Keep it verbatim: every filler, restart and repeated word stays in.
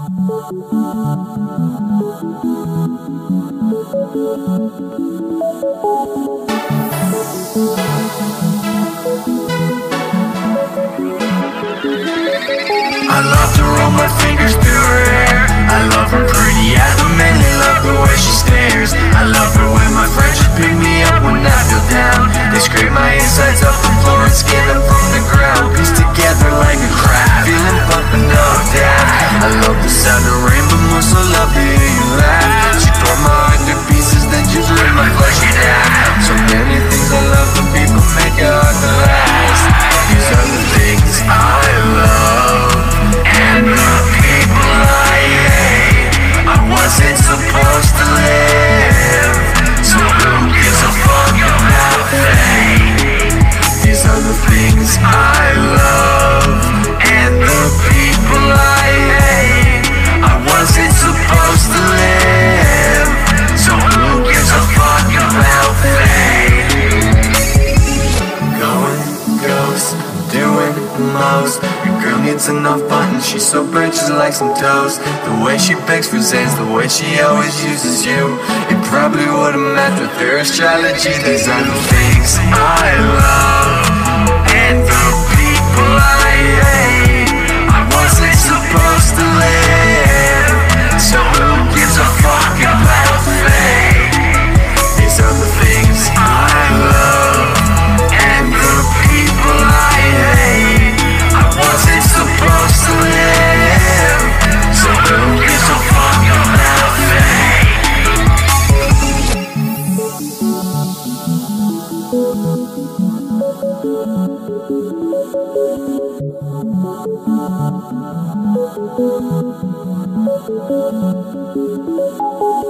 I love to roll my fingers through her hair. I love her pretty eyes, but mainly love the way she stares. I love her when my friends just pick me up when I feel down. They scrape my insides off the floor and skin up from the ground. Piece together like a crab, feeling pumping up down. I love the sound of rain, but more so love to hear you laugh. She tore my heart to pieces, then just rip my flesh down. So many things I love, but people make it hard to last. These are the things I love, and the people I hate. I wasn't supposed to live, so who gives a fuck about fate? These are the things I love, and the people I hate. I wasn't supposed to live, so who gives a fuck about fate? Going ghost, doing the most. Your girl needs enough buttons, she's so burnt she's like some toast. The way she begs for Zans, the way she always uses you, it probably would've matched with her astrology. These are the things I love, and the people I hate. I wasn't supposed to live, so who gives a fuck about fate? These are the things I love, and the people I hate. I wasn't supposed to live, so who gives a fuck about fate? Thank you.